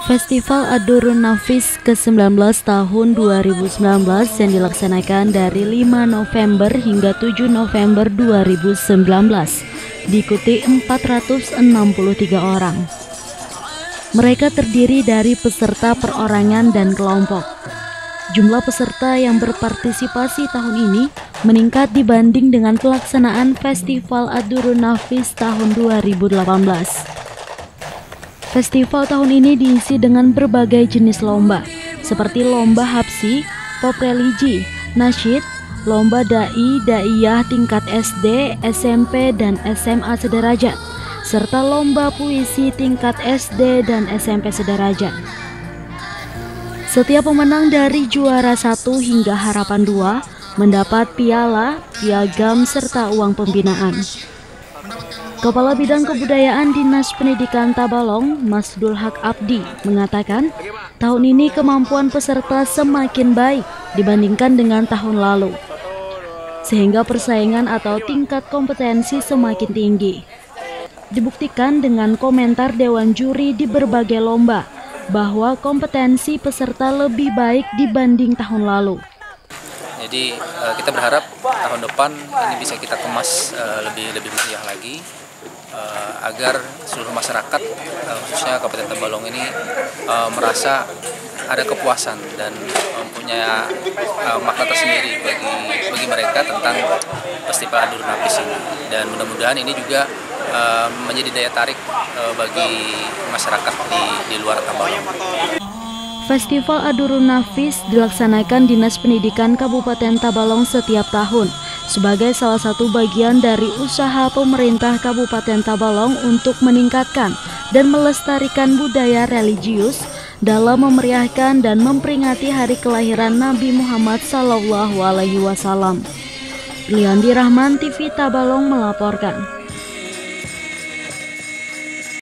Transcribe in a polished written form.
Festival Ad-Durrun Nafis ke-19 tahun 2019 yang dilaksanakan dari 5 November hingga 7 November 2019 diikuti 463 orang. Mereka terdiri dari peserta perorangan dan kelompok. Jumlah peserta yang berpartisipasi tahun ini meningkat dibanding dengan pelaksanaan Festival Ad-Durrun Nafis tahun 2018. Festival tahun ini diisi dengan berbagai jenis lomba, seperti lomba hapsi, pop religi, nasyid, lomba da'i, da'iyah tingkat SD, SMP, dan SMA sederajat, serta lomba puisi tingkat SD dan SMP sederajat. Setiap pemenang dari juara 1 hingga harapan 2 mendapat piala, piagam, serta uang pembinaan. Kepala Bidang Kebudayaan Dinas Pendidikan Tabalong, Mas Dulhak Abdi, mengatakan tahun ini kemampuan peserta semakin baik dibandingkan dengan tahun lalu, sehingga persaingan atau tingkat kompetensi semakin tinggi. Dibuktikan dengan komentar Dewan Juri di berbagai lomba, bahwa kompetensi peserta lebih baik dibanding tahun lalu. Jadi kita berharap tahun depan ini bisa kita kemas lebih meriah lagi, agar seluruh masyarakat khususnya Kabupaten Tabalong ini merasa ada kepuasan dan mempunyai makna tersendiri bagi mereka tentang Festival Ad-Durrun Nafis ini, dan mudah-mudahan ini juga menjadi daya tarik bagi masyarakat di luar Tabalong. Festival Ad-Durrun Nafis dilaksanakan Dinas Pendidikan Kabupaten Tabalong setiap tahun sebagai salah satu bagian dari usaha pemerintah Kabupaten Tabalong untuk meningkatkan dan melestarikan budaya religius dalam memeriahkan dan memperingati hari kelahiran Nabi Muhammad SAW. Liandi Rahman, TV Tabalong melaporkan.